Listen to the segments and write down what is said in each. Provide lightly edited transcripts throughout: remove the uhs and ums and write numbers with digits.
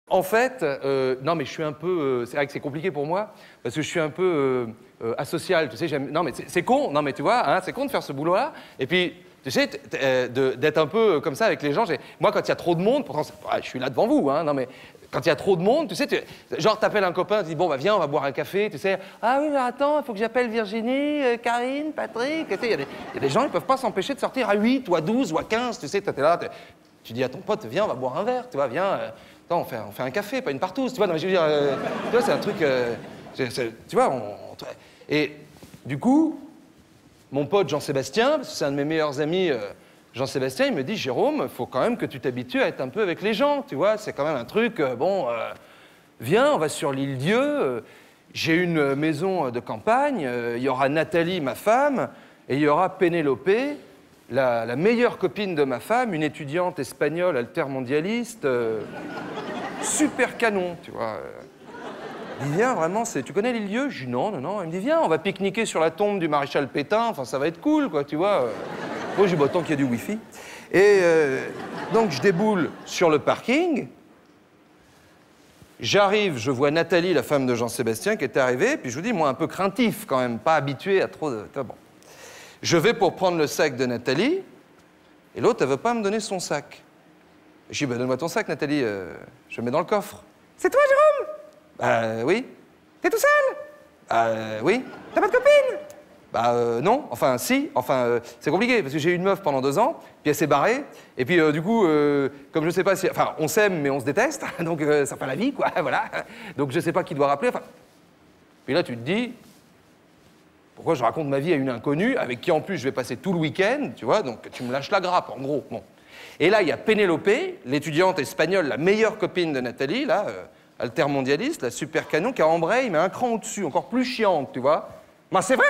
En fait, non, mais je suis un peu... c'est vrai que c'est compliqué pour moi, parce que je suis un peu asocial, tu sais, j'aime... Non, mais c'est con, non, mais tu vois, hein, c'est con de faire ce boulot-là. Et puis, tu sais, d'être un peu comme ça avec les gens. Moi, quand il y a trop de monde, pourtant, je suis là devant vous, hein, non, mais quand il y a trop de monde, tu sais, genre, t'appelles un copain, tu dis, bon, bah, viens, on va boire un café, tu sais. Ah oui, mais attends, il faut que j'appelle Virginie, Karine, Patrick. Tu sais, il y a des gens, ils peuvent pas s'empêcher de sortir à 8 ou à 12 ou à 15, tu sais, t'es là, tu dis à ton pote, viens, on va boire un verre, tu vois, viens... Non, on fait un café, pas une partouze, tu vois. Non, mais je veux dire, tu vois, c'est un truc... tu vois, Et du coup, mon pote Jean-Sébastien, parce que c'est un de mes meilleurs amis, Jean-Sébastien, il me dit, Jérôme, il faut quand même que tu t'habitues à être un peu avec les gens, tu vois. C'est quand même un truc, viens, on va sur l'île Dieu. J'ai une maison de campagne, il y aura Nathalie, ma femme, et il y aura Pénélope, la meilleure copine de ma femme, une étudiante espagnole altermondialiste, super canon, tu vois. Il dit, viens, vraiment, tu connais l'île Dieu? Je dis, non, non, non. Il me dit, viens, on va pique-niquer sur la tombe du maréchal Pétain, enfin, ça va être cool, quoi, tu vois. Moi, j'ai dit, bah, tant qu'il y a du Wi-Fi. Et donc, je déboule sur le parking. J'arrive, je vois Nathalie, la femme de Jean-Sébastien, qui était arrivée, puis je vous dis, moi, un peu craintif, quand même, pas habitué à trop de... Bon. Je vais pour prendre le sac de Nathalie, et l'autre, elle veut pas me donner son sac. Je dis, bah, donne-moi ton sac, Nathalie, je le mets dans le coffre. C'est toi, Jérôme? Bah, oui. T'es tout seul? Oui. T'as pas de copine? Bah, non. Enfin, si. Enfin, c'est compliqué, parce que j'ai eu une meuf pendant 2 ans, puis elle s'est barrée, et puis, du coup, comme je sais pas si... Enfin, on s'aime, mais on se déteste, donc ça fait la vie, quoi, voilà. Donc, je sais pas qui doit rappeler, enfin... Puis là, tu te dis... Pourquoi je raconte ma vie à une inconnue, avec qui en plus je vais passer tout le week-end, tu vois, donc tu me lâches la grappe, en gros. Bon. Et là, il y a Pénélope, l'étudiante espagnole, la meilleure copine de Nathalie, là, altermondialiste, la super canon, qui a embraye, mais un cran au-dessus, encore plus chiante, tu vois. Mais c'est vrai!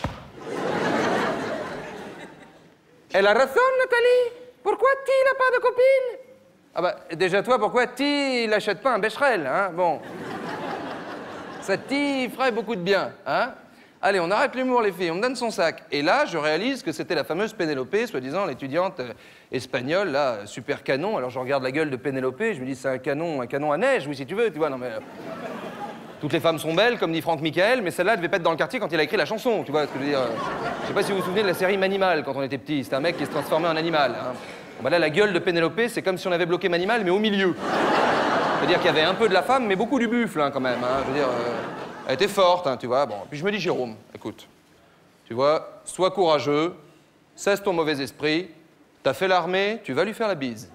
Elle a raison, Nathalie! Pourquoi Ti n'a pas de copine? Ah bah, déjà toi, pourquoi Ti n'achète pas un Becherel, hein? Bon. Ça, Ti ferait beaucoup de bien, hein? Allez, on arrête l'humour, les filles, on me donne son sac. Et là, je réalise que c'était la fameuse Pénélope, soi-disant l'étudiante espagnole, là, super canon. Alors je regarde la gueule de Pénélope, je me dis, c'est un canon à neige, oui, si tu veux, tu vois, non mais... Toutes les femmes sont belles, comme dit Franck Michael, mais celle-là devait pas être dans le quartier quand il a écrit la chanson, tu vois ce que je veux dire. Je sais pas si vous vous souvenez de la série Manimal, quand on était petit. C'était un mec qui se transformait en animal, hein. Bon, bah là, la gueule de Pénélope, c'est comme si on avait bloqué Manimal, mais au milieu. C'est-à-dire qu'il y avait un peu de la femme, mais beaucoup du buffle, hein, quand même, hein. Je veux dire... Elle était forte, hein, tu vois. Bon, puis je me dis, Jérôme, écoute, tu vois, sois courageux, cesse ton mauvais esprit, t'as fait l'armée, tu vas lui faire la bise.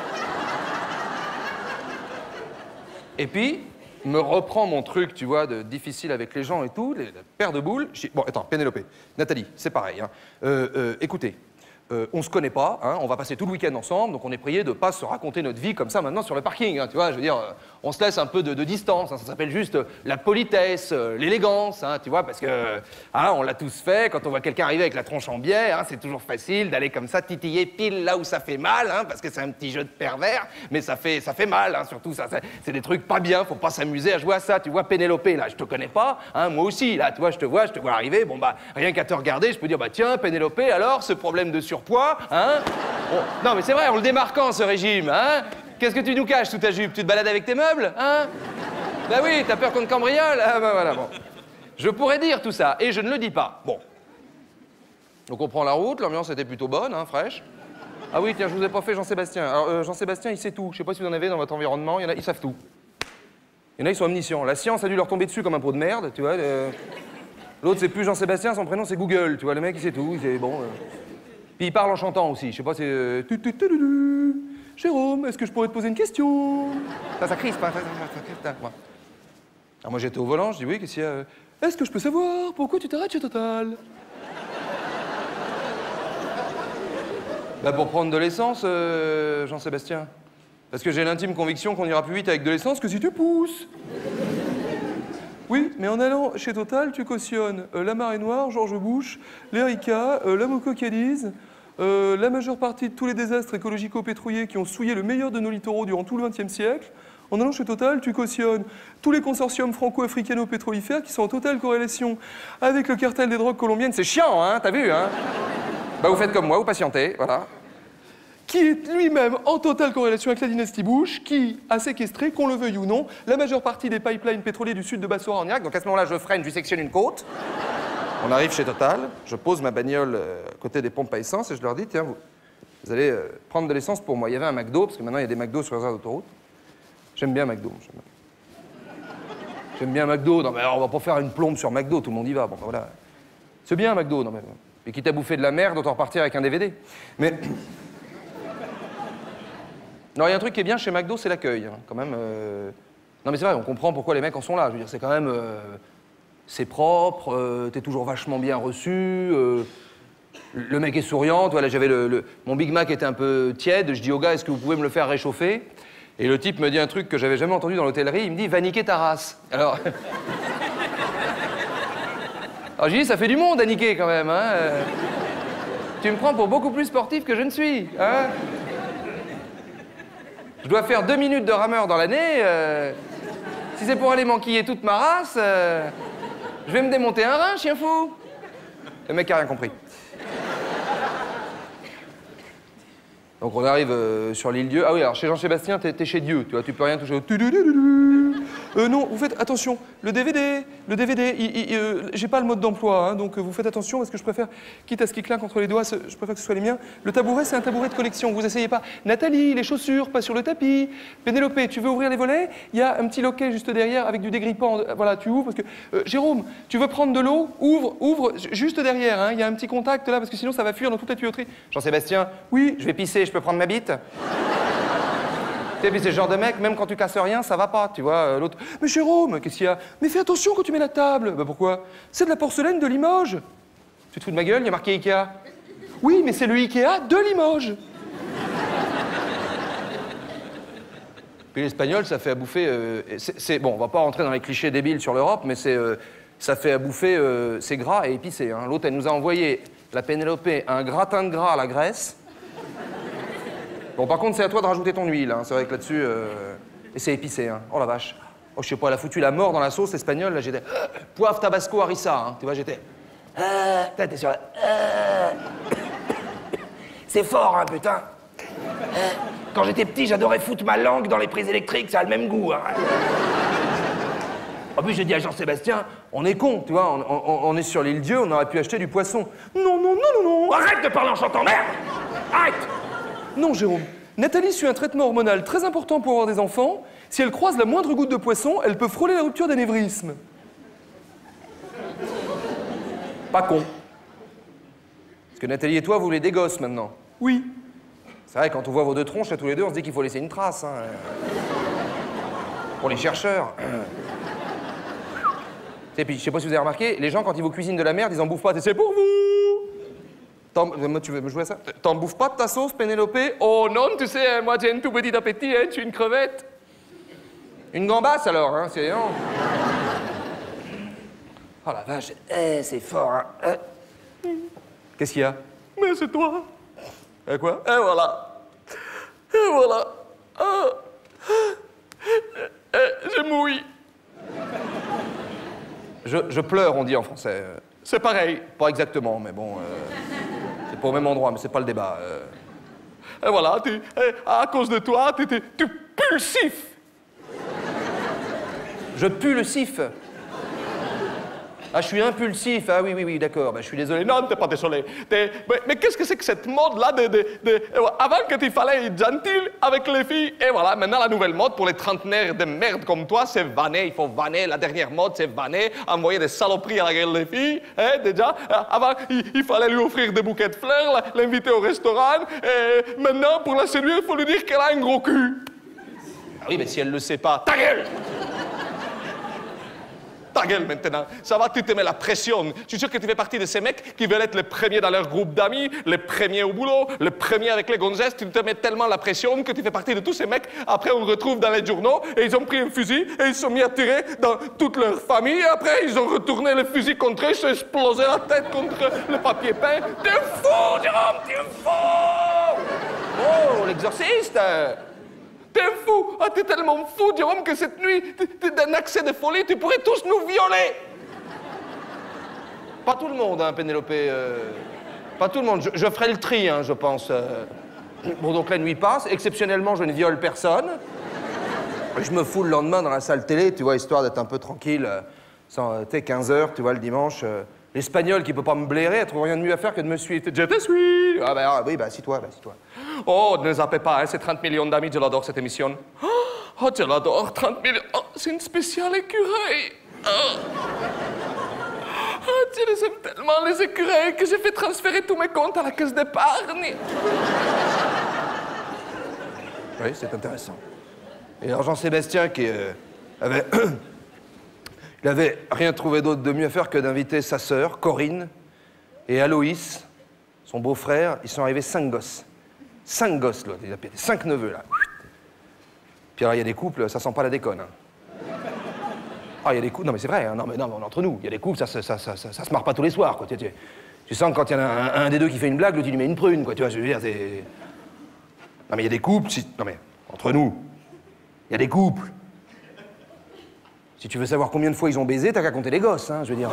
Et puis, me reprends mon truc, tu vois, de difficile avec les gens et tout, la paire de boules. Bon, attends, Pénélope, Nathalie, c'est pareil, hein. Écoutez, on se connaît pas, hein, on va passer tout le week-end ensemble, donc on est prié de pas se raconter notre vie comme ça maintenant sur le parking, hein, tu vois, je veux dire, on se laisse un peu de distance, hein, ça s'appelle juste la politesse, l'élégance, hein, tu vois, parce que, hein, on l'a tous fait, quand on voit quelqu'un arriver avec la tronche en bière, hein, c'est toujours facile d'aller comme ça titiller pile là où ça fait mal, hein, parce que c'est un petit jeu de pervers, mais ça fait mal, hein, surtout ça, c'est des trucs pas bien, faut pas s'amuser à jouer à ça, tu vois, Pénélope, là, je te connais pas, hein, moi aussi, là, tu vois, je te vois arriver, bon, bah, rien qu'à te regarder, je peux dire, bah, tiens, Pénélope, alors, ce problème de surpoids, hein? Bon, non, mais c'est vrai, on le démarquant, ce régime, hein? Qu'est-ce que tu nous caches sous ta jupe? Tu te balades avec tes meubles, hein? Bah oui, t'as peur qu'on te cambriole? Ah bah voilà, bon. Je pourrais dire tout ça, et je ne le dis pas. Bon. Donc on prend la route, l'ambiance était plutôt bonne, hein, fraîche. Ah oui, tiens, je vous ai pas fait Jean-Sébastien. Alors, Jean-Sébastien, il sait tout. Je sais pas si vous en avez dans votre environnement, il y en a, ils savent tout. Il y en a, ils sont omniscients. La science a dû leur tomber dessus comme un pot de merde, tu vois. L'autre, c'est plus Jean-Sébastien, son prénom, c'est Google, tu vois. Le mec, il sait tout, c'est bon... Puis il parle en chantant aussi, je sais pas, c'est... Jérôme, est-ce que je pourrais te poser une question? Ça crispe, hein, ça crispe, hein. Alors moi j'étais au volant, je dis oui, qu'est-ce qu'il y a? Est-ce que je peux savoir pourquoi tu t'arrêtes chez Total? Bah pour prendre de l'essence, Jean-Sébastien. Parce que j'ai l'intime conviction qu'on ira plus vite avec de l'essence que si tu pousses. Oui, mais en allant chez Total, tu cautionnes la marée noire, George Bush, l'Erika, la Moco Cadiz, la majeure partie de tous les désastres écologico-pétroliers qui ont souillé le meilleur de nos littoraux durant tout le XXe siècle. En allant chez Total, tu cautionnes tous les consortiums franco-africano-pétrolifères qui sont en totale corrélation avec le cartel des drogues colombiennes. C'est chiant, hein, t'as vu, hein? Bah vous faites comme moi, vous patientez, voilà. qui est lui-même en totale corrélation avec la dynastie Bush, qui a séquestré, qu'on le veuille ou non, la majeure partie des pipelines pétroliers du sud de Bassora en Irak. Donc à ce moment-là, je freine, je lui sectionne une côte. On arrive chez Total, je pose ma bagnole à côté des pompes à essence et je leur dis, tiens, vous allez prendre de l'essence pour moi. Il y avait un McDo, parce que maintenant il y a des McDo sur les aires d'autoroute. J'aime bien McDo. J'aime bien McDo. Non mais alors, on va pas faire une plombe sur McDo, tout le monde y va. Bon, ben, voilà. C'est bien McDo, non mais... Et quitte à bouffer de la merde, autant repartir avec un DVD. Mais... Non, il y a un truc qui est bien chez McDo, c'est l'accueil, hein, quand même. Non mais c'est vrai, on comprend pourquoi les mecs en sont là. Je veux dire, c'est quand même... C'est propre, t'es toujours vachement bien reçu, le mec est souriant. Voilà, j'avais mon Big Mac était un peu tiède, je dis au gars, est-ce que vous pouvez me le faire réchauffer? Et le type me dit un truc que j'avais jamais entendu dans l'hôtellerie, il me dit, va niquer ta race. Alors... Alors j'ai dit, ça fait du monde à niquer quand même, hein. Tu me prends pour beaucoup plus sportif que je ne suis, hein. Je dois faire 2 minutes de rameur dans l'année. Si c'est pour aller m'enquiller toute ma race, je vais me démonter un rein, chien fou. Le mec a rien compris. Donc on arrive sur l'île Dieu. Ah oui, alors chez Jean-Sébastien, t'es chez Dieu, tu vois, tu peux rien toucher au... Non, vous faites attention, le DVD, j'ai pas le mode d'emploi, hein, donc vous faites attention parce que je préfère, quitte à ce qui clinque entre les doigts, je préfère que ce soit les miens. Le tabouret, c'est un tabouret de collection, vous essayez pas. Nathalie, les chaussures, pas sur le tapis. Pénélope, tu veux ouvrir les volets? Il y a un petit loquet juste derrière avec du dégrippant, voilà, tu ouvres parce que... Jérôme, tu veux prendre de l'eau? Ouvre, juste derrière, hein, il y a un petit contact là parce que sinon ça va fuir dans toute la tuyauterie. Jean-Sébastien, oui, je vais pisser, je peux prendre ma bite? Tu sais, c'est ce genre de mec, même quand tu casses rien, ça va pas, tu vois. L'autre, mais Jérôme, qu'est-ce qu'il y a? Mais fais attention quand tu mets la table. Bah pourquoi? C'est de la porcelaine de Limoges. Tu te fous de ma gueule? Il y a marqué Ikea. Oui, mais c'est le Ikea de Limoges. Puis l'espagnol, ça fait à bouffer... Bon, on va pas rentrer dans les clichés débiles sur l'Europe, mais ça fait à bouffer, c'est gras et épicé. Hein. L'autre, elle nous a envoyé, la Pénélope, un gratin de gras à la graisse. Bon, par contre, c'est à toi de rajouter ton huile, hein. C'est vrai que là-dessus... Et c'est épicé, hein. Oh la vache. Oh, je sais pas, elle a foutu la mort dans la sauce espagnole, là, j'étais... poivre, tabasco, harissa, hein. Tu vois, j'étais... T'es sur la... C'est fort, hein, putain. Quand j'étais petit, j'adorais foutre ma langue dans les prises électriques, ça a le même goût, hein. En plus, j'ai dit à Jean-Sébastien, on est con, tu vois, on est sur l'île Dieu, on aurait pu acheter du poisson. Non, non, non, non, non. Arrête de parler en chantant, merde. Arrête. Non, Jérôme. Nathalie suit un traitement hormonal très important pour avoir des enfants. Si elle croise la moindre goutte de poisson, elle peut frôler la rupture d'anévrisme. Pas con. Parce que Nathalie et toi, vous voulez des gosses maintenant. Oui. C'est vrai, quand on voit vos deux tronches à tous les deux, on se dit qu'il faut laisser une trace. Hein. Pour les chercheurs. Et puis, je sais pas si vous avez remarqué, les gens, quand ils vous cuisinent de la merde, ils en bouffent pas. C'est pour vous. Tu veux me jouer à ça? T'en bouffes pas de ta sauce, Pénélope? Oh non, tu sais, moi j'ai un tout petit appétit, hein, tu es une crevette. Une gambasse alors, hein, c'est non. Oh la vache, c'est fort, hein. Qu'est-ce qu'il y a? Mais c'est toi. Quoi? Et voilà. Et voilà. Je mouille. Je pleure, on dit en français. C'est pareil. Pas exactement, mais bon... C'est pas au même endroit, mais c'est pas le débat. Et voilà, à cause de toi, tu pues le sif. Je pue le sif. Ah, je suis impulsif. Ah oui, d'accord. Ben, je suis désolé. Non, t'es pas désolé. Mais qu'est-ce que c'est que cette mode-là Avant, quand il fallait être gentil avec les filles, et voilà, maintenant, la nouvelle mode pour les trentenaires de merde comme toi, c'est vanner. Il faut vanner. La dernière mode, c'est vanner, envoyer des saloperies à la gueule des filles. Hein, déjà. Avant, il fallait lui offrir des bouquets de fleurs, l'inviter au restaurant. Et maintenant, pour la séduire, il faut lui dire qu'elle a un gros cul. Ah oui, mais si elle le sait pas... Ta gueule! Ta gueule maintenant, ça va, tu te mets la pression. Je suis sûr que tu fais partie de ces mecs qui veulent être les premiers dans leur groupe d'amis, les premiers au boulot, les premiers avec les gonzesses. Tu te mets tellement la pression que tu fais partie de tous ces mecs. Après, on retrouve dans les journaux et ils ont pris un fusil et ils se sont mis à tirer dans toute leur famille. Et après, ils ont retourné le fusil contre eux, ils se sont explosé la tête contre le papier peint. T'es fou, Jérôme, t'es fou! Oh, l'exorciste! T'es fou! Ah, t'es tellement fou, Jérôme, que cette nuit, t'es d'un accès de folie, tu pourrais tous nous violer! Pas tout le monde, hein, Pénélope. Pas tout le monde. Je ferai le tri, hein, je pense. Bon, donc la nuit passe. Exceptionnellement, je ne viole personne. Je me fous le lendemain dans la salle télé, tu vois, histoire d'être un peu tranquille. Tu sais, 15h, tu vois, le dimanche. L'Espagnol qui peut pas me blairer, elle trouve rien de mieux à faire que de me suivre. Je te suis. Ah bah oui, bah assis-toi, bah assis-toi. Oh, ne zappez pas, hein, c'est 30 millions d'amis, je l'adore cette émission. Oh, je l'adore, 30 millions. Oh, c'est une spéciale écureuil. Oh, je les aime tellement, les écureuils, que j'ai fait transférer tous mes comptes à la caisse d'épargne. Oui, c'est intéressant. Et alors Jean-Sébastien qui avait... Il avait rien trouvé d'autre de mieux à faire que d'inviter sa sœur, Corinne, et Aloïs, son beau-frère. Ils sont arrivés 5 gosses. 5 gosses, l'autre. Il a pété 5 neveux, là. Puis alors, il y a des couples, ça sent pas la déconne. Hein. Ah, il y a des couples... Non, mais c'est vrai, hein. Non, mais entre nous, il y a des couples, ça se marre pas tous les soirs, quoi. Tu sens que quand il y en a un des deux qui fait une blague, l'autre, il lui met une prune, quoi. Tu vois, je veux dire, c'est... Non, mais il y a des couples... Non, mais entre nous, il y a des couples... Si tu veux savoir combien de fois ils ont baisé, t'as qu'à compter les gosses, hein, je veux dire.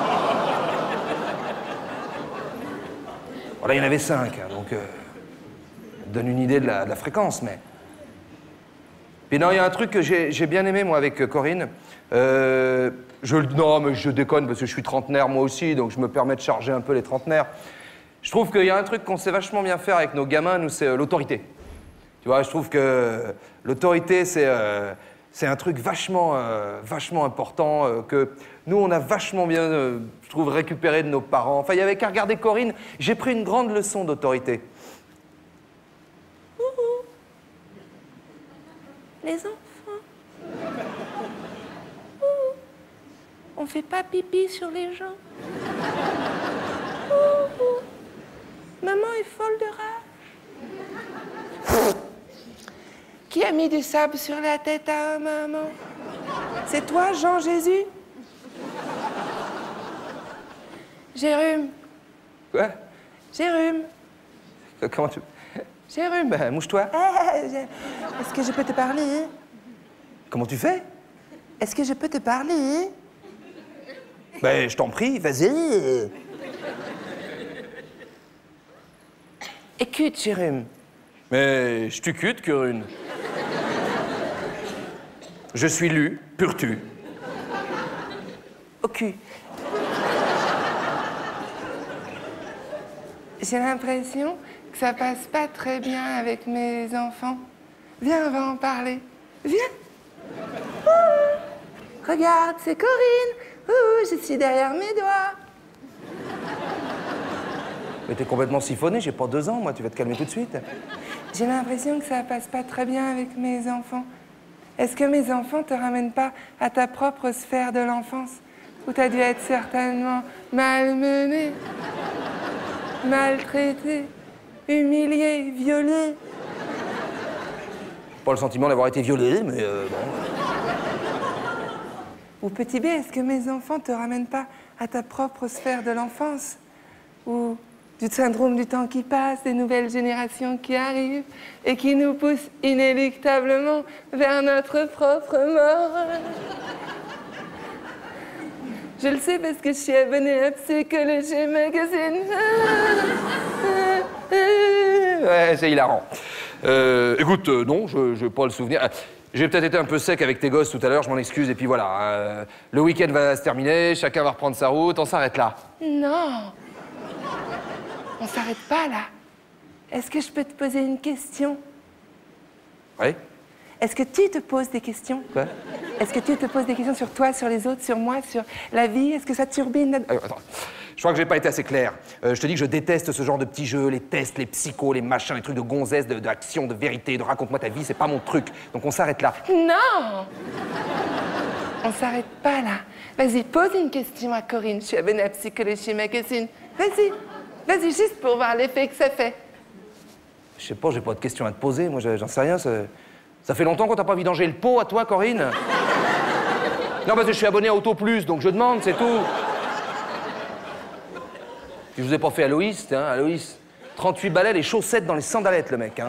Voilà, il y en avait 5, hein, donc... donne une idée de la fréquence, mais... Puis non, il y a un truc que j'ai bien aimé, moi, avec Corinne. Non, mais je déconne, parce que je suis trentenaire, moi aussi, donc je me permets de charger un peu les trentenaires. Je trouve qu'il y a un truc qu'on sait vachement bien faire avec nos gamins, nous, c'est l'autorité. Tu vois, je trouve que l'autorité, c'est un truc vachement important que nous, on a vachement bien, je trouve, récupéré de nos parents. Enfin, il y avait qu'à regarder Corinne. J'ai pris une grande leçon d'autorité. Les enfants. On fait pas pipi sur les gens. Maman est folle de rage. Qui a mis du sable sur la tête à maman? C'est toi, Jean-Jésus? J'ai rhume. Quoi? J'ai rhume. Comment tu... J'ai rhume. Ben, mouche-toi. Est-ce que je peux te parler? Comment tu fais? Est-ce que je peux te parler? Ben, je t'en prie, vas-y. Écoute, j'ai rhume. Mais je t'ucute, Curune. Je suis lu, pur tu. Au cul. J'ai l'impression que ça passe pas très bien avec mes enfants. Viens, on va en parler. Viens. Regarde, c'est Corinne. Je suis derrière mes doigts. Mais t'es complètement siphonné, j'ai pas 2 ans, moi, tu vas te calmer tout de suite. J'ai l'impression que ça passe pas très bien avec mes enfants. Est-ce que mes enfants te ramènent pas à ta propre sphère de l'enfance, où t'as dû être certainement malmené, maltraité, humilié, violé? Pas le sentiment d'avoir été violé, mais bon. Ou petit B, est-ce que mes enfants te ramènent pas à ta propre sphère de l'enfance, ou du syndrome du temps qui passe, des nouvelles générations qui arrivent et qui nous poussent inéluctablement vers notre propre mort? Je le sais parce que je suis abonnée à Psychologie Magazine. Ouais, c'est hilarant. Écoute, non, je n'ai pas le souvenir. J'ai peut-être été un peu sec avec tes gosses tout à l'heure, je m'en excuse, et puis voilà. Le week-end va se terminer, chacun va reprendre sa route, on s'arrête là. Non. On s'arrête pas là. Est-ce que je peux te poser une question? Oui? Est-ce que tu te poses des questions? Quoi? Est-ce que tu te poses des questions sur toi, sur les autres, sur moi, sur la vie? Est-ce que ça turbine? Attends, je crois que j'ai pas été assez clair. Je te dis que je déteste ce genre de petits jeux, les tests, les psychos, les machins, les trucs de gonzesse, d'action, de vérité, de raconte-moi ta vie, c'est pas mon truc. Donc on s'arrête là. Non. On s'arrête pas là. Vas-y, pose une question à Corinne. Je suis abonnée à Psychologie Magazine. Vas-y. Vas-y, juste pour voir l'effet que ça fait. Je sais pas, j'ai pas de questions à te poser, moi j'en sais rien. Ça fait longtemps qu'on t'a pas vidanger le pot à toi, Corinne? Non, parce que je suis abonné à Auto Plus, donc je demande, c'est tout. Puis je vous ai pas fait Aloïs, hein, Aloïs. 38 balais, les chaussettes dans les sandalettes, le mec, hein.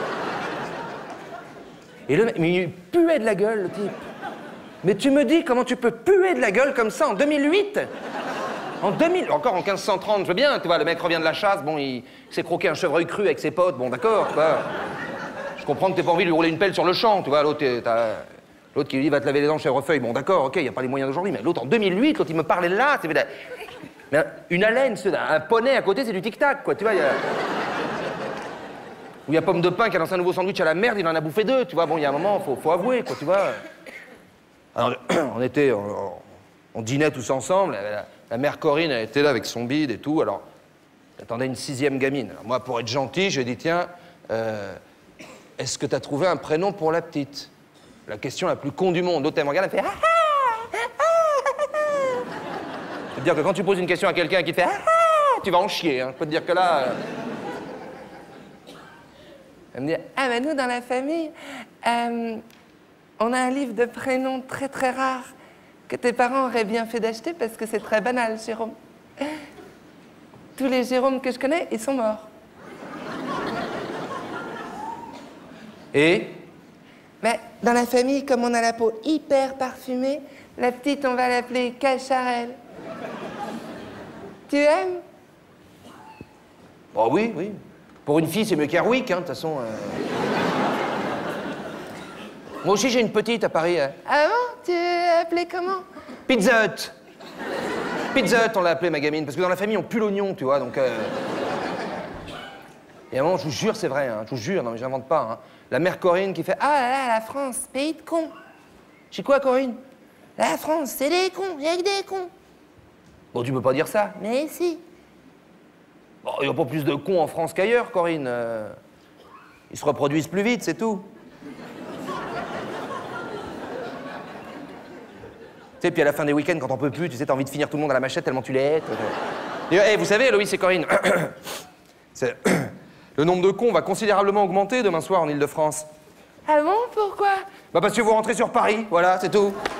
Et le mec, mais il puait de la gueule, le type. Mais tu me dis comment tu peux puer de la gueule comme ça en 2008? En 2000, encore en 1530, je veux bien, tu vois, le mec revient de la chasse, bon, il s'est croqué un chevreuil cru avec ses potes, bon, d'accord, tu vois. Je comprends que t'aies pas envie de lui rouler une pelle sur le champ, tu vois, l'autre qui lui dit va te laver les dents, chèvrefeuille, bon, d'accord, ok, y a pas les moyens d'aujourd'hui, mais l'autre en 2008, l'autre il me parlait de là, mais une haleine, un poney à côté, c'est du tic-tac, quoi, tu vois, Ou il y a Pomme de Pain qui a lancé un nouveau sandwich à la merde, il en a bouffé 2, tu vois, bon, il y a un moment, faut avouer, quoi, tu vois. Alors, on dînait tous ensemble, la mère Corinne, elle était là avec son bide et tout, alors, j'attendais une 6e gamine. Alors, moi, pour être gentil, j'ai dit, tiens, est-ce que t'as trouvé un prénom pour la petite? La question la plus con du monde. L'autre, elle me regarde, elle fait, ah ah, ah ah. Je peux te dire que quand tu poses une question à quelqu'un qui fait, ah ah, tu vas en chier, hein. Je peux te dire que là... Elle me dit, ah ben nous, dans la famille, on a un livre de prénoms très très rare que tes parents auraient bien fait d'acheter parce que c'est très banal, Jérôme. Tous les Jérômes que je connais, ils sont morts. Et? Mais dans la famille, comme on a la peau hyper parfumée, la petite, on va l'appeler Cacharel. Tu aimes? Oh oui, oui. Pour une fille, c'est mieux qu'Airwick, hein, de toute façon. Moi aussi, j'ai une petite à Paris. Hein. Ah bon? Tu l'as appelée comment? Pizza Hut. Pizza Hut, on l'a appelée, ma gamine, parce que dans la famille, on pue l'oignon, tu vois, donc... Et à un moment, je vous jure, c'est vrai, hein, je vous jure, non mais j'invente pas, hein. La mère Corinne qui fait « Ah là là, la France, pays de cons !» Je dis quoi, Corinne? La France, c'est des cons, y'a que des cons. Bon, tu peux pas dire ça. Mais si. Bon, il y a pas plus de cons en France qu'ailleurs, Corinne. Ils se reproduisent plus vite, c'est tout. Tu sais, puis à la fin des week-ends, quand on peut plus, tu sais, t'as envie de finir tout le monde à la machette tellement tu l'es. Et hey, vous savez, Loïs et Corinne, le nombre de cons va considérablement augmenter demain soir en Ile-de-France. Ah bon? Pourquoi? Bah parce que vous rentrez sur Paris, voilà, c'est tout.